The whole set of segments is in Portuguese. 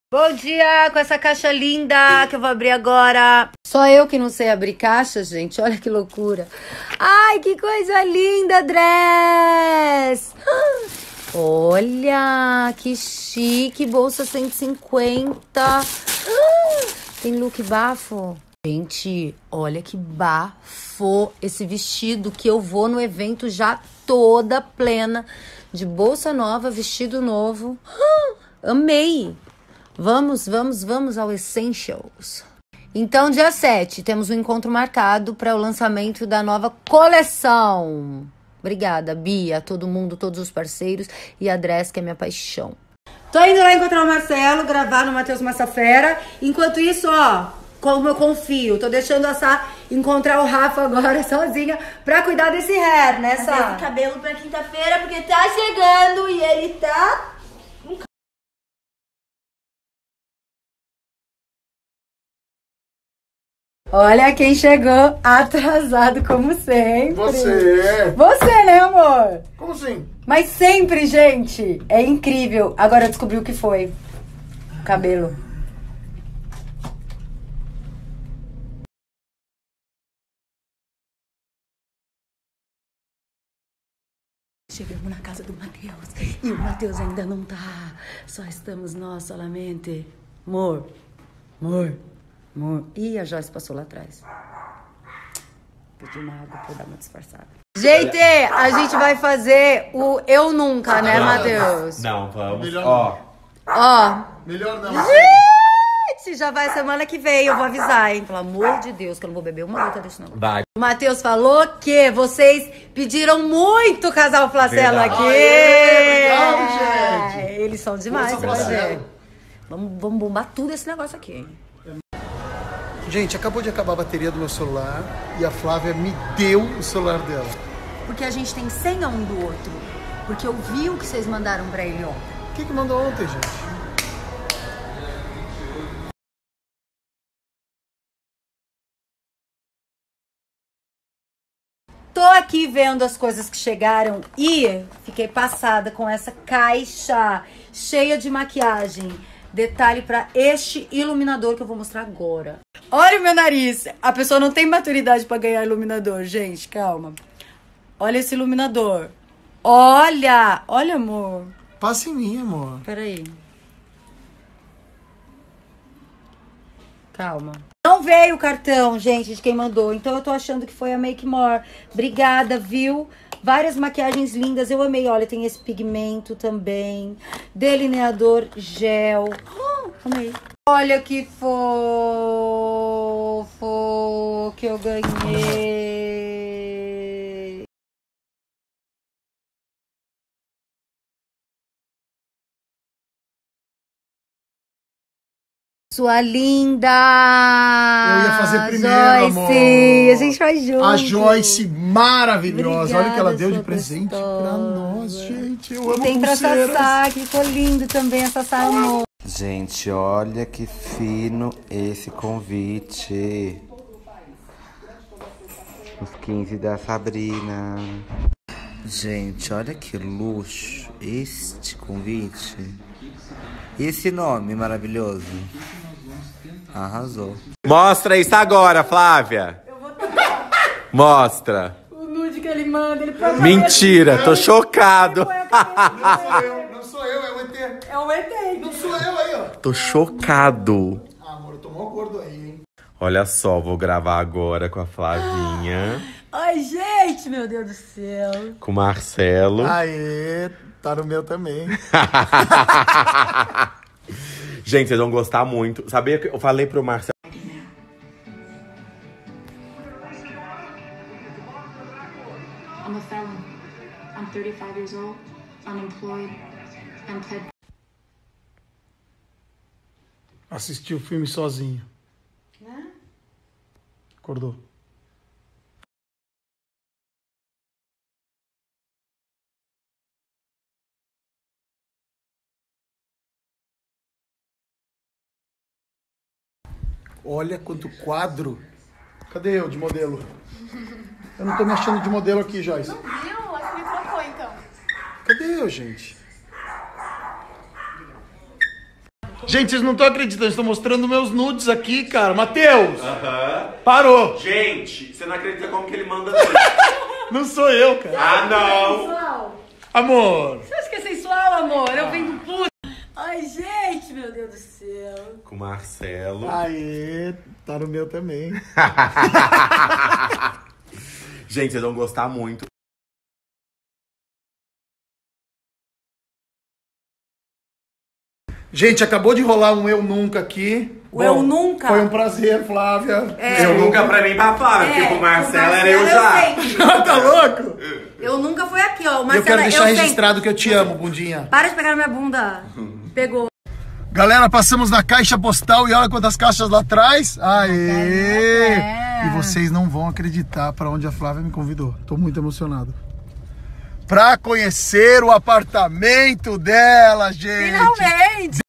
Bom dia, com essa caixa linda que eu vou abrir agora. Só eu que não sei abrir caixa, gente. Olha que loucura. Ai, que coisa linda, dress. Olha, que chique. Bolsa 150. Tem look bafo. Gente, olha que bafo esse vestido que eu vou no evento já toda plena. De bolsa nova, vestido novo. Amei. Vamos ao Essentials. Então, dia 7, temos um encontro marcado para o lançamento da nova coleção. Obrigada, Bia, todo mundo, todos os parceiros e a Dress, que é minha paixão. Tô indo lá encontrar o Marcelo, gravar no Matheus Massafera. Enquanto isso, ó, como eu confio, tô deixando encontrar o Rafa agora sozinha pra cuidar desse hair, né, Sá? Esse cabelo pra quinta-feira, porque tá chegando e ele tá... Olha quem chegou atrasado, como sempre. Você, né, amor? Como assim? Mas sempre, gente. É incrível. Agora eu descobri o que foi. O cabelo. Chegamos na casa do Matheus. E o Matheus ainda não tá. Só estamos nós, solamente. Amor. Ih, a Joyce passou lá atrás. Pedi uma água pra dar uma disfarçada. Gente, a gente vai fazer o Eu Nunca, né, Matheus? Não, vamos. Melhor Melhor não. Gente, já vai semana que vem, eu vou avisar, hein? Pelo amor de Deus, que eu não vou beber uma gota disso, não. Vai. O Matheus falou que vocês pediram muito casal Flacela aqui. Obrigado, gente. Eles são demais, você vai Força, ver. Flacela. Vamos bombar tudo esse negócio aqui, hein? Gente, acabou de acabar a bateria do meu celular e a Flávia me deu o celular dela. Porque a gente tem senha um do outro. Porque eu vi o que vocês mandaram pra ele ontem. O que mandou ontem, gente? Tô aqui vendo as coisas que chegaram e fiquei passada com essa caixa cheia de maquiagem. Detalhe pra este iluminador que eu vou mostrar agora. Olha o meu nariz. A pessoa não tem maturidade pra ganhar iluminador, gente. Calma. Olha esse iluminador. Olha, amor. Passa em mim, amor. Peraí. Calma. Não veio o cartão, gente, de quem mandou. Então eu tô achando que foi a Make More. Obrigada, viu? Várias maquiagens lindas. Eu amei. Olha, tem esse pigmento também. Delineador gel. Amei. Olha que fofo que eu ganhei. Sua linda! Eu ia fazer primeiro, Joyce, amor. a gente faz junto. A Joyce maravilhosa. Obrigada, olha o que ela deu de sua presente gostosa. pra nós, gente. Eu amo Tem pra pulseiras. Sassá, que ficou lindo também a Sassá, amor. Gente, olha que fino esse convite. Os 15 da Sabrina. Gente, olha que luxo este convite. E esse nome maravilhoso. Arrasou. Mostra isso agora, Flávia. Mostra. O nude que ele manda, ele põe Mentira, tô chocado. Não sou eu, é o ET. É o ET. Não sou eu aí, ó. Tô chocado. Ah, amor, eu tô mó gordo aí, hein. Olha só, vou gravar agora com a Flavinha, Ai, gente, meu Deus do céu. com o Marcelo. Aê, tá no meu também. Gente, vocês vão gostar muito. Sabia que eu falei pro Marcelo? I'm a felon. I'm 35 years old, unemployed, and pled. Assisti o filme sozinho. Acordou. Olha quanto quadro. Cadê eu de modelo? Eu não tô me achando de modelo aqui, Joyce. Viu? Acho que me trocou, então. Cadê eu, gente? Gente, vocês não estão acreditando, estou mostrando meus nudes aqui, cara. Matheus! Parou! Gente, você não acredita como que ele manda Não sou eu, cara. Ah, não! Amor! Você acha que é sensual, amor? Eu venho do puto. Ai, gente, meu Deus do céu. Com o Marcelo. Aê, tá no meu também. Gente, vocês vão gostar muito. Gente, acabou de rolar um Eu Nunca aqui. O Eu Nunca? Foi um prazer, Flávia. Eu nunca pra mim pra Flávia, porque pro Marcelo era eu já. Tá louco? Eu nunca fui aqui, ó. O Eu Marcelo, quero deixar sempre. registrado que eu te amo, bundinha. Para de pegar na minha bunda. Pegou. Galera, passamos na caixa postal e olha quantas caixas lá atrás. Aê! E vocês não vão acreditar pra onde a Flávia me convidou. Tô muito emocionado. Pra conhecer o apartamento dela, gente. Finalmente.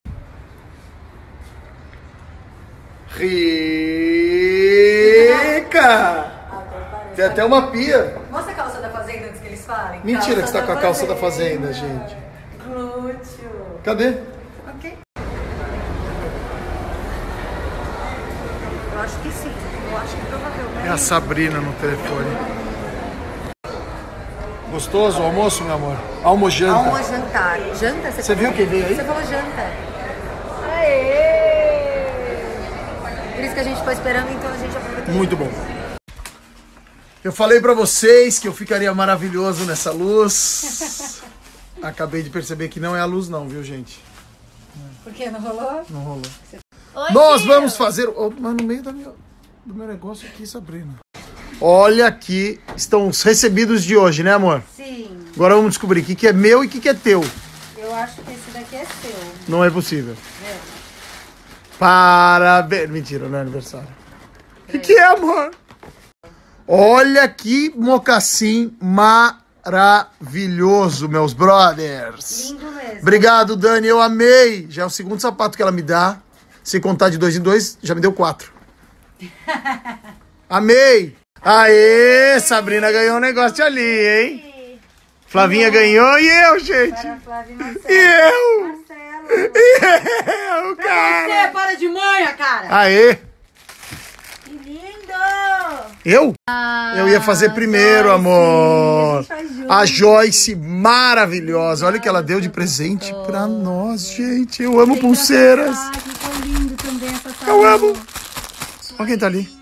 Rica! Tem até uma pia. Mostra a calça da fazenda antes que eles falem. Mentira que você tá com a calça da fazenda, gente. Glúteo. Cadê? Ok. Eu acho que sim. Eu acho que provavelmente. É a Sabrina no telefone. Gostoso o almoço, meu amor? Almojanta. Almojantar. Janta? Você viu quem veio aí? Você falou janta. Aê! Por isso que a gente ficou esperando, então a gente aproveitou. Muito bom. Eu falei pra vocês que eu ficaria maravilhoso nessa luz. Acabei de perceber que não é a luz não, viu, gente? Por quê? Não rolou? Não rolou. Oi, Nós tio. vamos fazer... Oh, mas no meio do meu negócio aqui, Sabrina. Olha aqui, estão os recebidos de hoje, né, amor? Sim. Agora vamos descobrir o que é meu e o que é teu. Eu acho que esse daqui é seu. Não é possível. É. Parabéns. Mentira, não é aniversário. O que é, amor? Olha que mocassim maravilhoso, meus brothers. Lindo mesmo. Obrigado, Dani. Eu amei. Já é o segundo sapato que ela me dá. Se contar de 2 em 2, já me deu 4. Amei. Aê, Sabrina ganhou um negócio ali, hein? Flavinha ganhou e eu, gente. Para Flávia e Marcelo. E eu. Marcelo. E eu, cara. Você, para de manha, cara. Aê. Que lindo. Eu? Eu ia fazer primeiro, amor. A Joyce, maravilhosa. Olha o que ela deu de presente pra nós, gente. Eu amo pulseiras. Ficou lindo também essa Eu amo. Olha quem tá ali.